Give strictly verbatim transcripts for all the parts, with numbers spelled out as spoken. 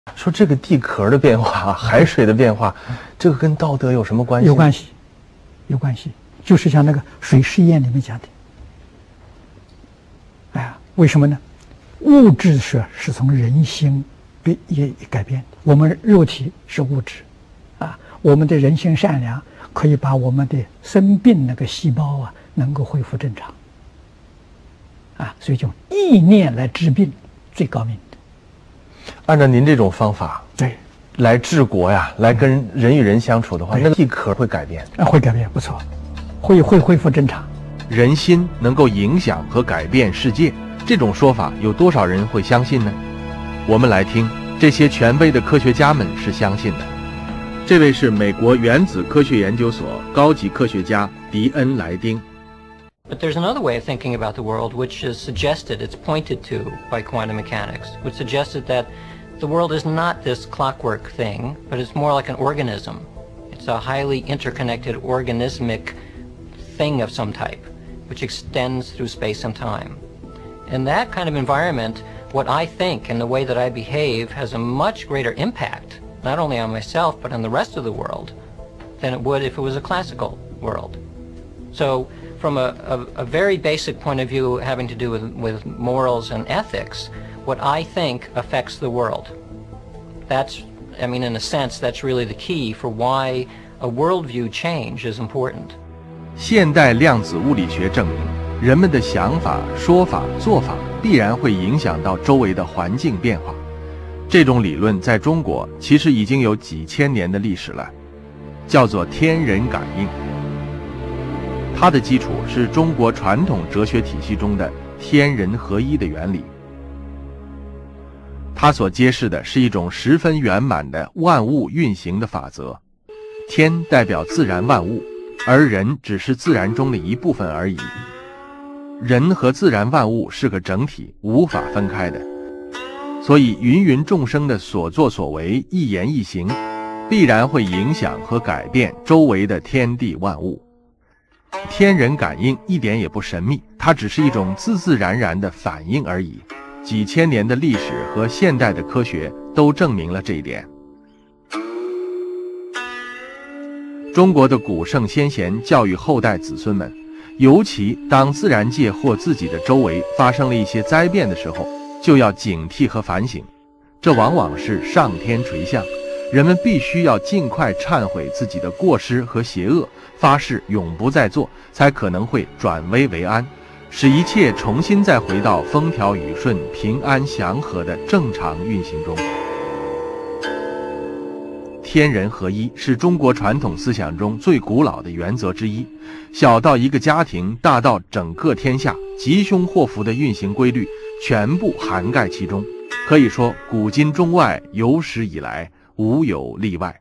说这个地壳的变化、海水的变化，这个跟道德有什么关系？ 有关系，有关系，就是像那个水试验里面讲的。哎呀，为什么呢？物质是是从人心变也改变的，我们肉体是物质，啊，我们的人心善良可以把我们的生病那个细胞啊能够恢复正常，啊，所以用意念来治病最高明的。 按照您这种方法， 对， 来治国呀，来跟人与人相处的话，那个地壳会改变， 啊，会改变，不错，会会恢复正常。 人心能够影响和改变世界，这种说法有多少人会相信呢？我们来听这些权威的科学家们是相信的。这位是美国原子科学研究所高级科学家迪恩·莱丁。 But there's another way of thinking about the world which is suggested, it's pointed to by quantum mechanics, which suggested that the world is not this clockwork thing, but it's more like an organism. It's a highly interconnected organismic thing of some type, which extends through space and time. In that kind of environment, what I think and the way that I behave has a much greater impact, not only on myself, but on the rest of the world, than it would if it was a classical world. So, from a, a, a very basic point of view having to do with, with morals and ethics, what I think affects the world. That's, I mean, in a sense, that's really the key for why a worldview change is important. 现代量子物理学证明，人们的想法、说法、做法必然会影响到周围的环境变化。这种理论在中国其实已经有几千年的历史了，叫做天人感应。它的基础是中国传统哲学体系中的天人合一的原理。它所揭示的是一种十分圆满的万物运行的法则。天代表自然万物，而人只是自然中的一部分而已。人和自然万物是个整体，无法分开的。所以芸芸众生的所作所为、一言一行，必然会影响和改变周围的天地万物。天人感应一点也不神秘，它只是一种自自然然的反应而已。几千年的历史和现代的科学都证明了这一点。中国的古圣先贤教育后代子孙们，尤其当自然界或自己的周围发生了一些灾变的时候，就要警惕和反省。这往往是上天垂象，人们必须要尽快忏悔自己的过失和邪恶，发誓永不再做，才可能会转危为安，使一切重新再回到风调雨顺、平安祥和的正常运行中。天人合一是中国传统思想中最古老的原则之一，小到一个家庭，大到整个天下，吉凶祸福的运行规律全部涵盖其中，可以说古今中外有史以来无有例外。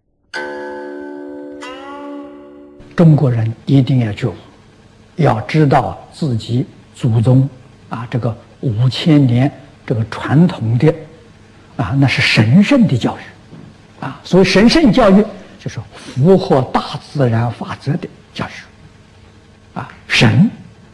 中国人一定要觉悟，要知道自己祖宗啊这个五千年这个传统的啊那是神圣的教育啊，所谓神圣教育就是符合大自然法则的教育啊。神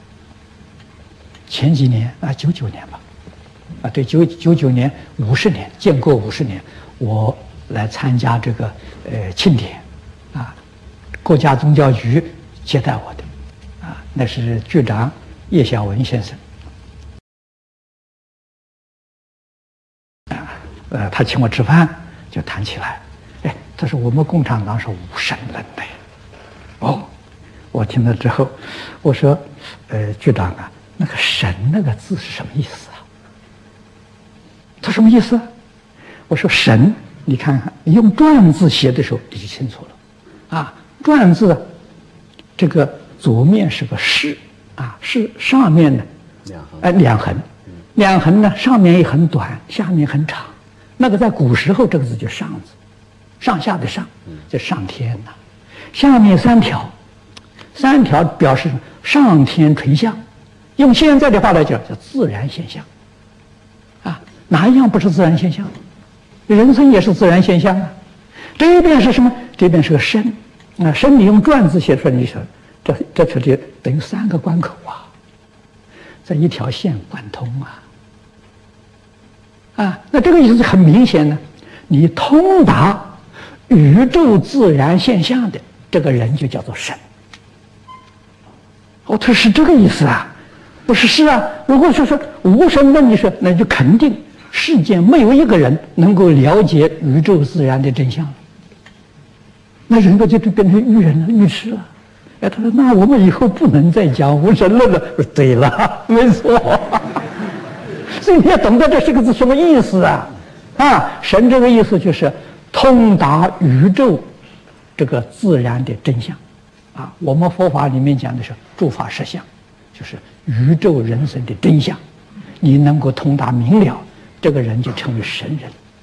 前几年啊九九年吧啊对九九九年五十年建国五十年，我来参加这个呃庆典啊。国家宗教局接待我的，啊，那是局长叶小文先生，啊，呃，他请我吃饭，就谈起来，哎，他说我们共产党是无神论的，哦，我听了之后，我说，呃，局长啊，那个神那个字是什么意思啊？他什么意思？我说神，你看看，用篆字写的时候你就清楚了，啊。篆字，这个左面是个士啊，士上面呢，两横，哎，两横，两横呢，上面也很短，下面很长。那个在古时候这个字就上字，上下的上，就上天呐。下面三条，三条表示上天垂象，用现在的话来讲叫自然现象。啊，哪一样不是自然现象？人生也是自然现象啊。这一边是什么？这边是个身。那身你用篆字写出来，你想，这这这就等于三个关口啊，这一条线贯通啊，啊，那这个意思很明显呢。 你通达宇宙自然现象的这个人就叫做神。哦，他是这个意思啊？不是是啊？如果说说无神论，你说那就肯定世间没有一个人能够了解宇宙自然的真相了，那人不就变成愚人了、愚痴了？哎，他说那我们以后不能再讲无神论了。对了，没错。所以你要懂得这四个字什么意思啊？啊，神这个意思就是通达宇宙这个自然的真相。啊，我们佛法里面讲的是诸法实相，就是宇宙人生的真相。你能够通达明了，这个人就成为神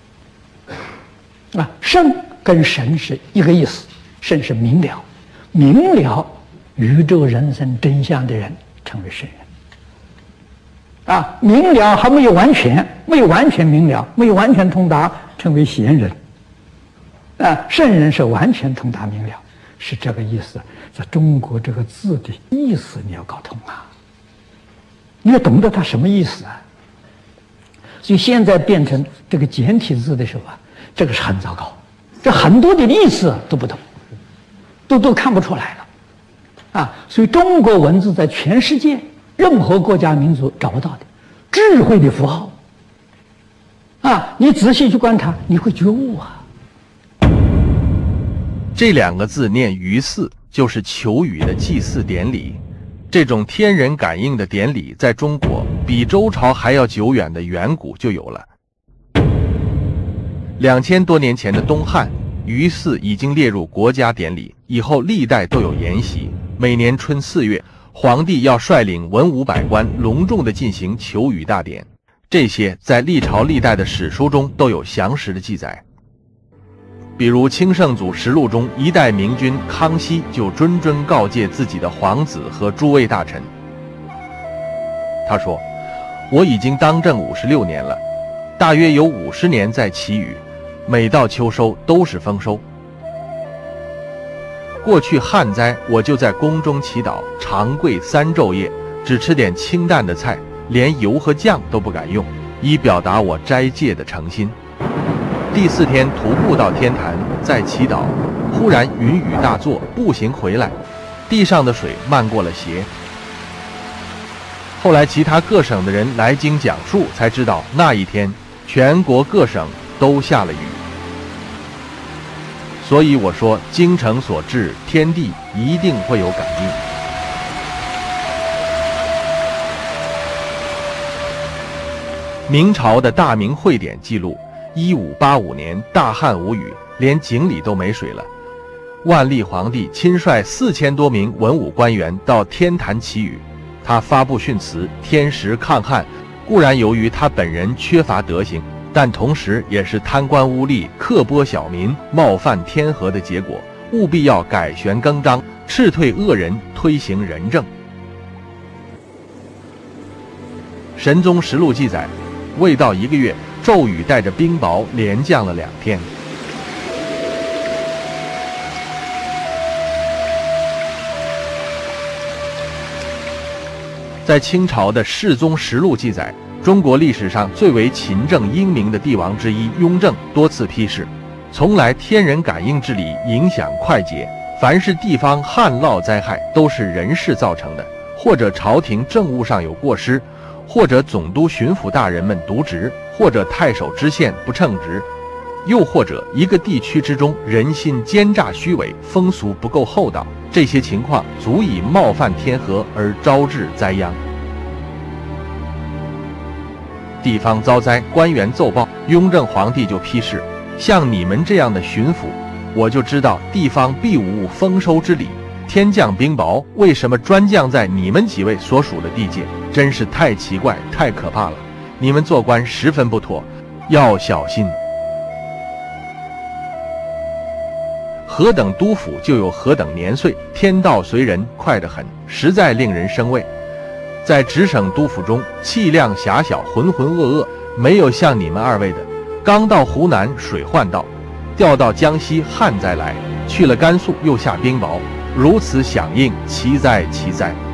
人。啊，圣跟神是一个意思，圣是明了，明了宇宙人生真相的人成为圣人。啊，明了还没有完全，没有完全明了，没有完全通达，成为贤人。啊，圣人是完全通达明了，是这个意思。在中国这个字的意思你要搞通啊，你要懂得它什么意思啊。所以现在变成这个简体字的时候啊，这个是很糟糕，这很多的意思都不懂，都都看不出来了啊。所以中国文字在全世界任何国家民族找不到的智慧的符号啊，你仔细去观察，你会觉悟啊。 这两个字念于祀，就是求雨的祭祀典礼。这种天人感应的典礼在中国比周朝还要久远的远古就有了。两千多年前的东汉，于祀已经列入国家典礼，以后历代都有沿袭。每年春四月，皇帝要率领文武百官隆重地进行求雨大典，这些在历朝历代的史书中都有详实的记载。比如清圣祖实录中，一代明君康熙就谆谆告诫自己的皇子和诸位大臣，他说：我已经当政五十六年了，大约有五十年在祈雨，每到秋收都是丰收。过去旱灾，我就在宫中祈祷，长跪三昼夜，只吃点清淡的菜，连油和酱都不敢用，以表达我斋戒的诚心。第四天徒步到天坛，在祈祷，忽然云雨大作，步行回来，地上的水漫过了鞋。后来其他各省的人来京讲述，才知道那一天全国各省都下了雨。所以我说，精诚所至，天地一定会有感应。明朝的大明会典记录，一五八五年大旱无雨，连井里都没水了。万历皇帝亲率四千多名文武官员到天坛祈雨，他发布训词，天时抗旱，固然由于他本人缺乏德行，但同时也是贪官污吏、刻剥小民、冒犯天和的结果，务必要改弦更张，斥退恶人，推行仁政。神宗实录记载，未到一个月，骤雨带着冰雹连降了两天。在清朝的世宗实录记载，中国历史上最为勤政英明的帝王之一雍正多次批示，从来天人感应之理影响快捷，凡是地方旱涝灾害都是人事造成的，或者朝廷政务上有过失，或者总督巡抚大人们渎职，或者太守知县不称职，又或者一个地区之中人心奸诈虚伪，风俗不够厚道，这些情况足以冒犯天和而招致灾殃。地方遭灾，官员奏报，雍正皇帝就批示，像你们这样的巡抚，我就知道地方必无丰收之理。天降冰雹，为什么专降在你们几位所属的地界？真是太奇怪，太可怕了！你们做官十分不妥，要小心。何等督府就有何等年岁，天道随人，快得很，实在令人生畏。在直省督府中，气量狭小，浑浑噩噩，没有像你们二位的。刚到湖南，水患到；调到江西，旱灾来；去了甘肃，又下冰雹。如此响应，奇哉奇哉！